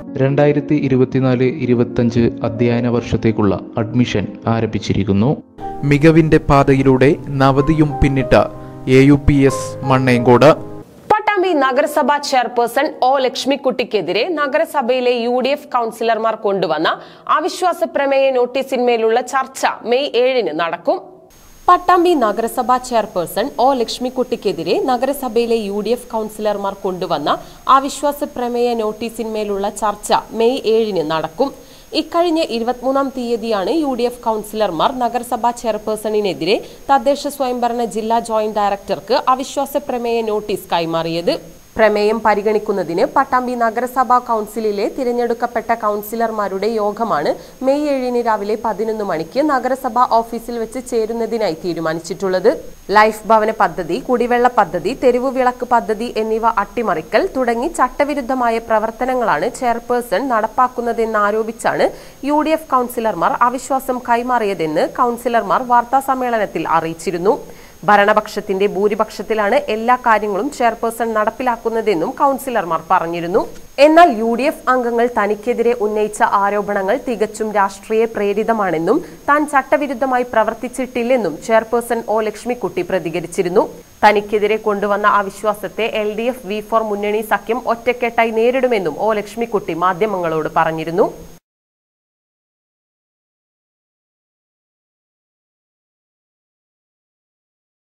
2024-25 അധ്യയന വർഷത്തേക്കുള്ള അഡ്മിഷൻ ആരംഭിച്ചിരിക്കുന്നു. മികവിന്റെ പാതയിലൂടെ നവതിയും പിന്നിട്ട AUPS മണ്ണേങ്കോട്. പട്ടാമ്പി നഗരസഭാ ചെയർപേഴ്സൺ ഒ ലക്ഷ്മിക്കുട്ടിക്കെതിരെ നഗരസഭയിലെ UDF കൗൺസിലർമാർ കൊണ്ടുവന്ന അവിശ്വാസ പ്രമേയ നോട്ടീസിന്മേലുള്ള ചർച്ച മെയ് 7 നടക്കും. പട്ടാമ്പി നഗരസഭാ ചെയർപേഴ്സൺ ഒ ലക്ഷ്മിക്കുട്ടിക്കെതിരെ നഗരസഭയിലെ UDF കൗൺസിലർമാർ കൊണ്ടുവന്ന അവിശ്വാസ പ്രമേയ നോട്ടീസിന്മേലുള്ള ചർച്ച മെയ് 7 നടക്കും. ഇക്കഴിഞ്ഞ 23-ാം തീയതിയാണ് UDF കൗൺസിലർമാർ നഗരസഭാ ചെയർപേഴ്സണിനെതിരെ തദ്ദേശ സ്വയംഭരണ ജില്ലാ ജോയിന്റ് ഡയറക്ടർക്ക് അവിശ്വാസ പ്രമേയ നോട്ടീസ് കൈമാറിയത്. പ്രമേയം പരിഗണിക്കുന്നതിന് പട്ടാമ്പി നഗരസഭാ കൗൺസിലിലെ തിരഞ്ഞെടുക്കപ്പെട്ട കൗൺസിലർമാരുടെ യോഗമാണ് മെയ് 7 രാവിലെ 11 മണിക്ക് നഗരസഭാ ഓഫീസിൽ വെച്ച് ചേരുന്നതിനായി തീരുമാനിച്ചിട്ടുള്ളത്. ലൈഫ് ഭവന പദ്ധതി, കുടിവെള്ള പദ്ധതി, തെരുവു വിളക്ക് പദ്ധതി എന്നിവ അട്ടിമറിക്കൽ തുടങ്ങി ചട്ടവിരുദ്ധമായ പ്രവർത്തനങ്ങളാണ് ചെയർപേഴ്സൺ നടപ്പാക്കുന്നതെന്നാരോപിച്ചാണ് UDF കൗൺസിലർമാർ അവിശ്വാസം കൈമാറിയതെന്ന് കൗൺസിലർമാർ വാർത്താസമ്മേളനത്തിൽ അറിയിച്ചിരുന്നു. ഭരണപക്ഷത്തിന്റെ ഭൂരിപക്ഷത്തിലാണ് എല്ലാ കാര്യങ്ങളും ചെയർപേഴ്സൺ നടപ്പിലാക്കുന്നതെന്നും കൗൺസിലർമാർ പറഞ്ഞിരുന്നു. എന്നാൽ UDF അംഗങ്ങൾ തനിക്കെതിരെ ഉന്നയിച്ച ആരോപണങ്ങൾ തികച്ചും രാഷ്ട്രീയ പ്രേരിതമാണെന്നും താൻ ചട്ടവിരുദ്ധമായി പ്രവർത്തിച്ചിട്ടില്ലെന്നും ചെയർപേഴ്സൺ ഒ ലക്ഷ്മിക്കുട്ടി പ്രതികരിച്ചിരുന്നു. തനിക്കെതിരെ കൊണ്ടുവന്ന അവിശ്വാസത്തെ LDF V4 മുന്നണി സഖ്യം ഒറ്റക്കെട്ടായി നേരിടുമെന്നും ഒ ലക്ഷ്മിക്കുട്ടി മാധ്യമങ്ങളോട് പറഞ്ഞിരുന്നു.